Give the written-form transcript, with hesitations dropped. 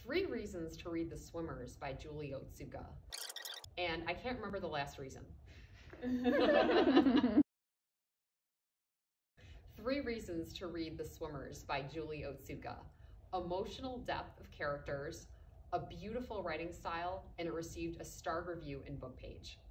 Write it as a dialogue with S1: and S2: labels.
S1: 3 Reasons to Read The Swimmers by Julie Otsuka. And I can't remember the last reason. 3 Reasons to Read The Swimmers by Julie Otsuka. Emotional depth of characters, a beautiful writing style, and it received a starred review in Book Page.